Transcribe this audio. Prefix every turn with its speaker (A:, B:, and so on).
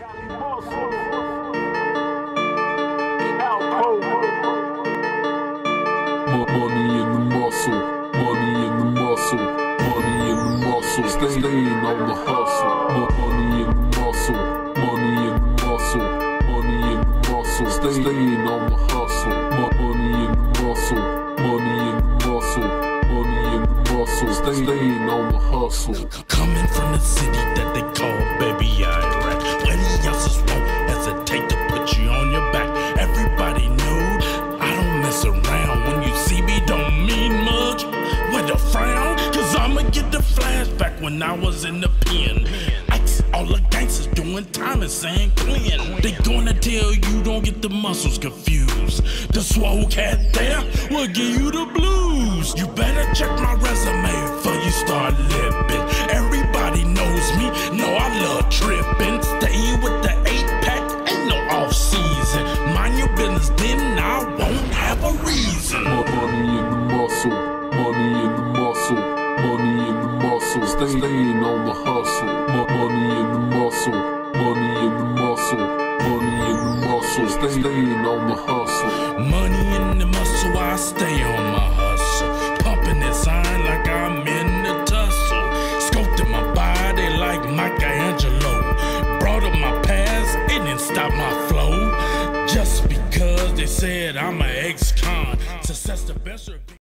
A: Money in the muscle, money in the muscle, money in the muscle, staying on the hustle. Money in the muscle, money in the muscle, money in the muscle, staying on the hustle. Money in the muscle, money in the muscle, money in the muscle, staying on the hustle.
B: Coming from the city that they call Baby Iraq, where the youngsters won't hesitate to put you on your back. Everybody knows I don't mess around. When you see me, don't mean much with a frown, cause I'ma get the flashback when I was in the pen. All the gangsters doing time in San Quentin. They gonna tell you don't get the muscles confused. The swole cat there will give you the blues. You better check my resume before you start lipping. Everybody knows me, know I love tripping. Stay with the 8-pack, ain't no off-season. Mind your business, then I won't have a reason.
A: Money in the muscle, money in the muscle, money in the muscle, staying on the hustle. Money in the muscle, money in the muscle, money in the muscle, staying on the hustle.
B: Money in the muscle, I stay on my hustle. Pumping that sign like I'm in the tussle. Scoped my body like Michelangelo. Brought up my past, it didn't stop my flow. Just because they said I'm an ex-con. Success the best.